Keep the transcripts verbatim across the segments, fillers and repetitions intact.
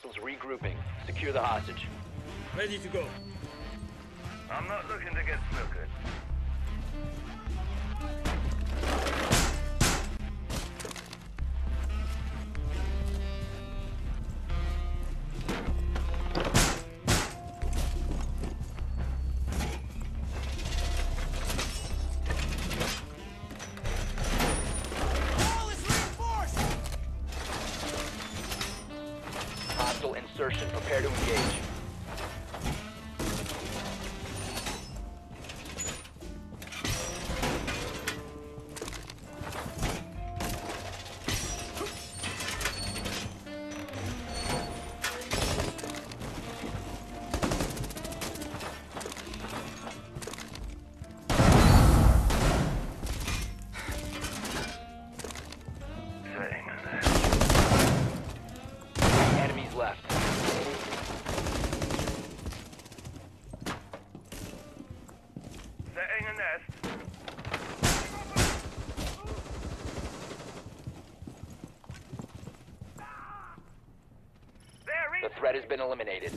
Hostiles regrouping. Secure the hostage. Ready to go. I'm not looking to get snookered. Hostile insertion. Prepare to engage. Saying that. Enemies left. Setting a nest. There The threat has been eliminated.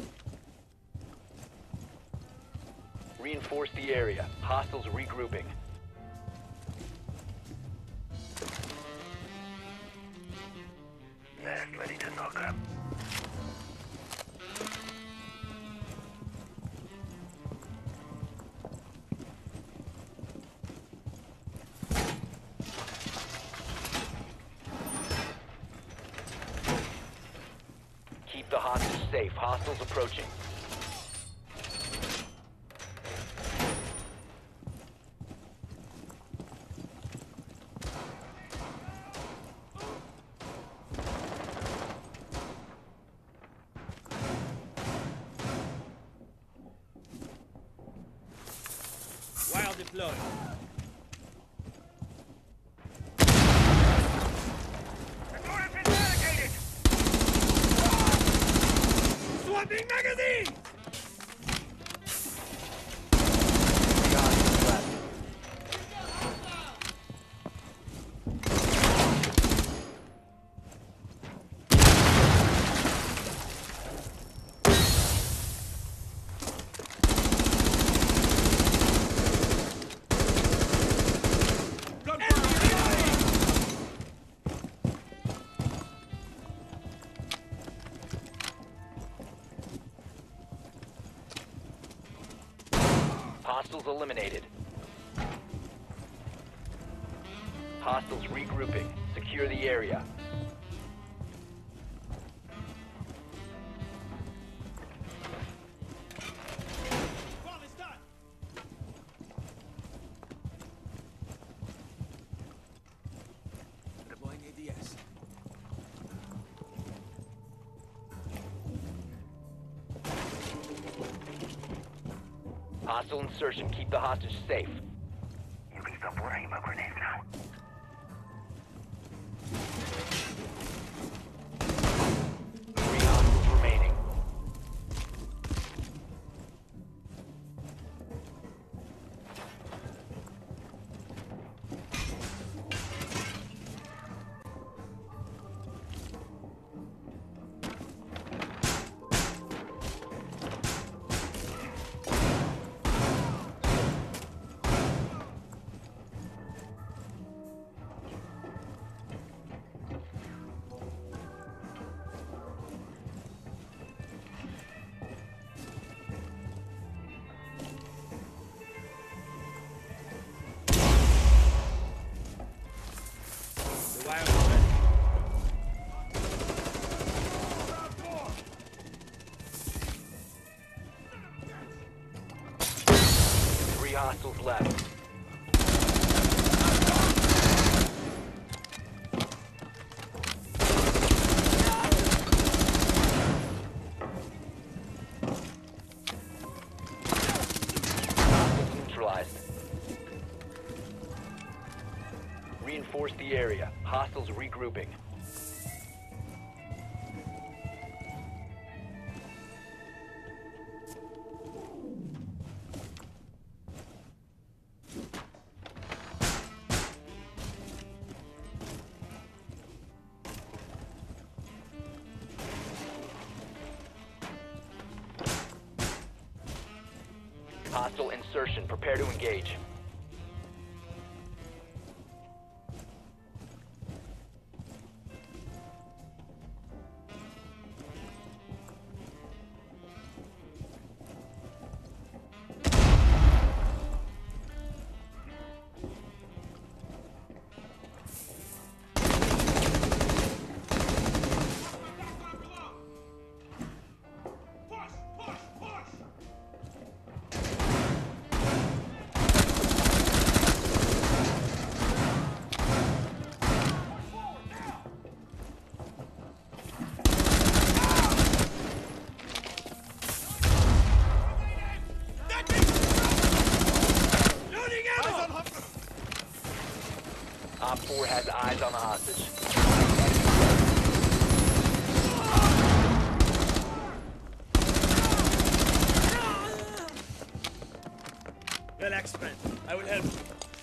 Reinforce the area. Hostiles regrouping. Nest ready to knock up. Keep the hostage safe. Hostiles approaching. While deployed. The door has been barricaded! Swapping magazine! Three hostiles left. Hostiles eliminated. Hostiles regrouping. Secure the area. Bomb is done. Deploying A D S. Hostile insertion. Keep the hostage safe. You can stop worrying about grenades now. Three hostiles remaining. The wire is ready. Three hostiles left. Hostiles neutralized. Reinforce the area. Hostiles regrouping. Hostile insertion. Prepare to engage. Op four has eyes on the hostage. Relax, friend. I will help you.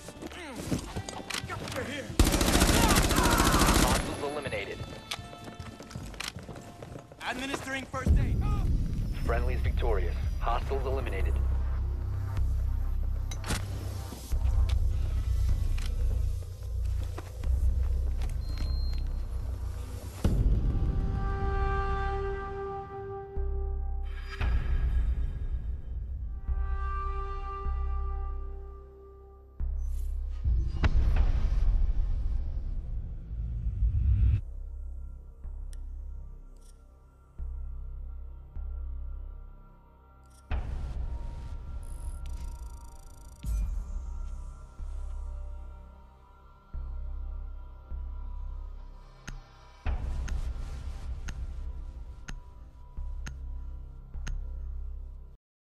You're here. Hostiles eliminated. Administering first aid. Friendlies victorious. Hostiles eliminated.